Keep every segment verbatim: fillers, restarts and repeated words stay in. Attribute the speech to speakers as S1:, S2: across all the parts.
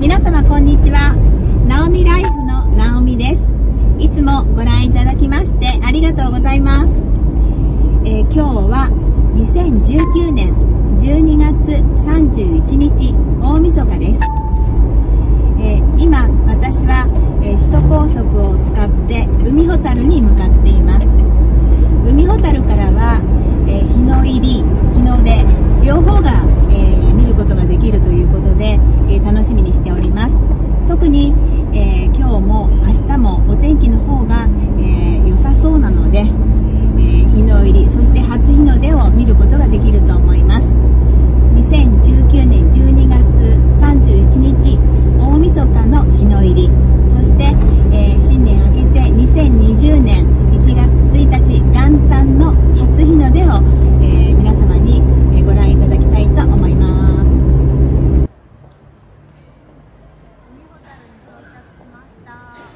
S1: 皆様こんにちは。ナオミライフのナオミです。いつもご覧いただきましてありがとうございます。えー、今日はにせんじゅうきゅうねんじゅうにがつさんじゅういちにち大晦日です。えー、今私は、えー、首都高速を使って海ほたるに向かっています。海ほたるからは、えー、日の入り日の出両方が、えー、見ることができるということで、えー、楽しみにしております。特に、えー、今日も明日もお天気の方が、えー、良さそうなので、えー、日の入りそして初日の出を見ることができると思います。にせんじゅうきゅうねんじゅうにがつさんじゅういちにち大晦日の日の入り、そして、えー、新年明けてにせんにじゅうねんいちがつついたち元旦の初日の出を、えー、皆様にご覧いただきたいと思います。海ほたるに到着しました。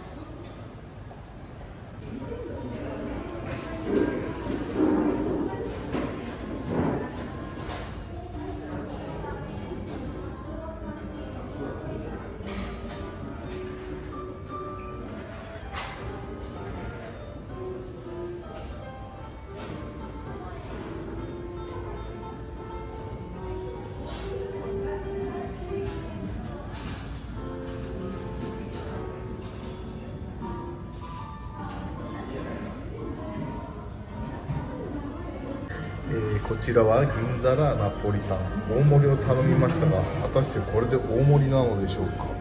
S2: えー、こちらは銀皿ナポリタン大盛りを頼みましたが、果たしてこれで大盛りなのでしょうか。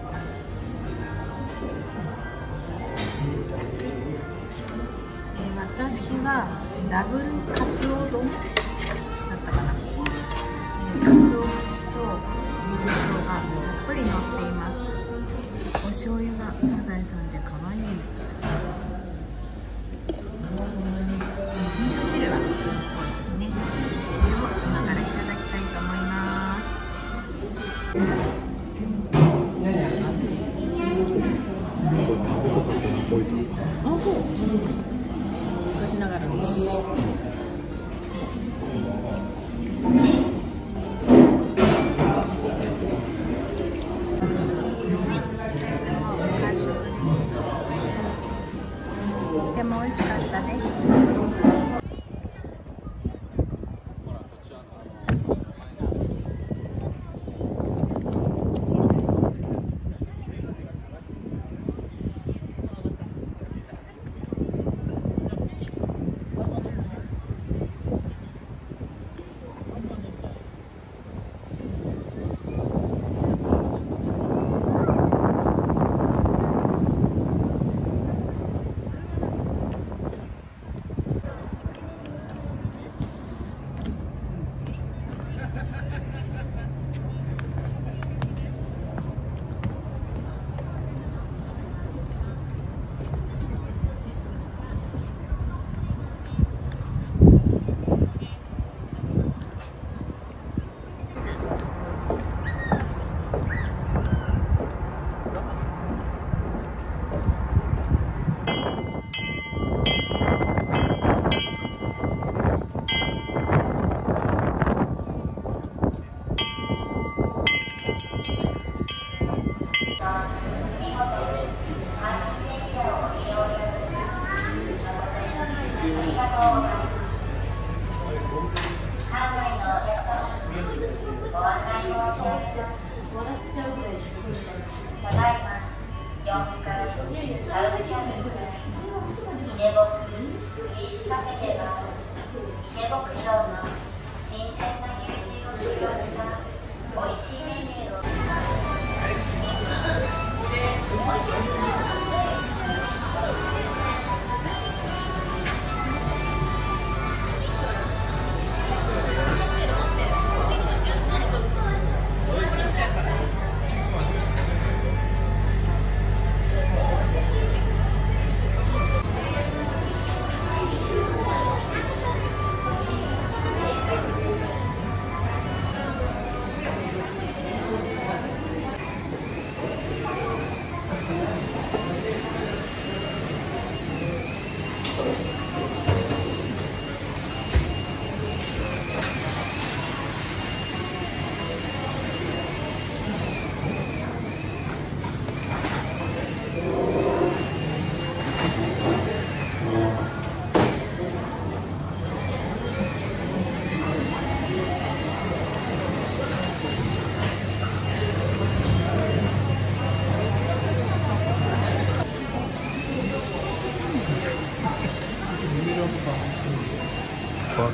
S1: えー、私はダブルカツオ丼だったかな、えー、カツオ節とゆず塩がたっぷり乗っています。お醤油がサザエさんで可愛い。味噌汁は普通の方ですね。これを今からいただきたいと思います。あ、そう。昔ながらの。とても美味しかったです。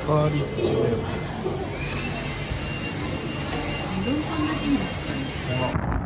S2: カーリッチメロン。
S1: どんこんだけになったの。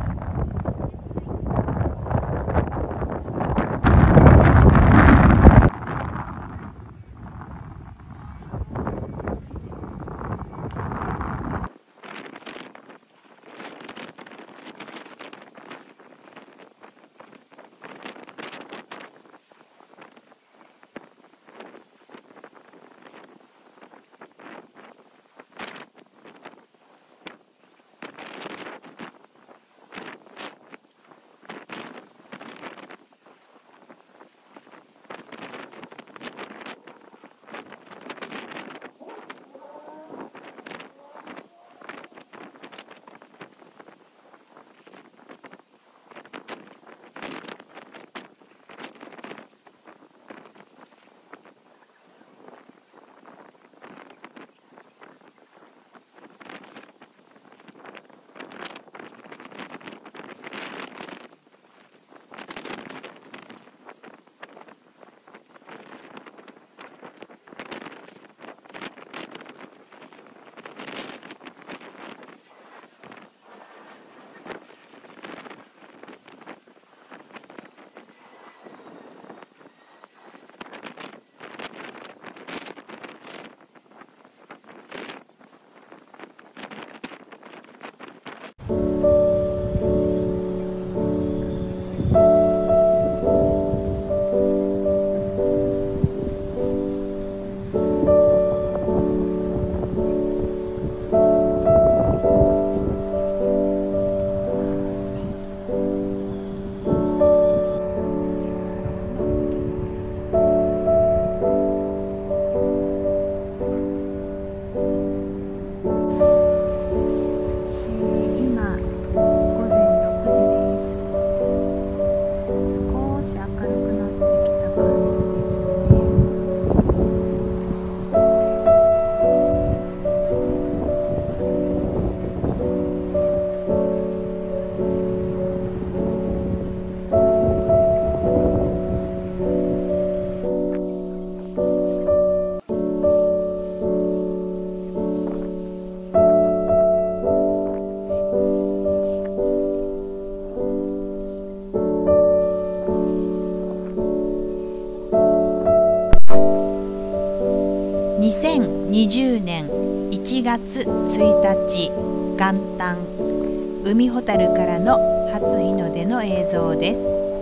S1: にせんにじゅうねんいちがつついたち元旦、海ほたるからの初日の出の映像です。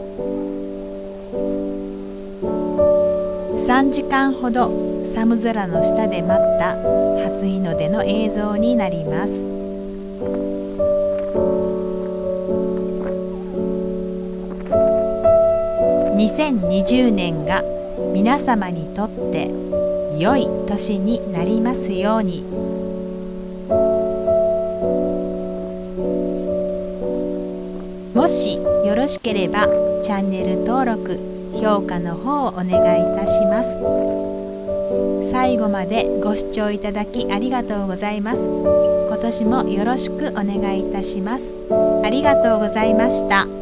S1: さんじかんほど寒空の下で待った初日の出の映像になります。にせんにじゅうねんが皆様にとって良い年になりますように。もしよろしければチャンネル登録、評価の方をお願いいたします。最後までご視聴いただきありがとうございます。今年もよろしくお願いいたします。ありがとうございました。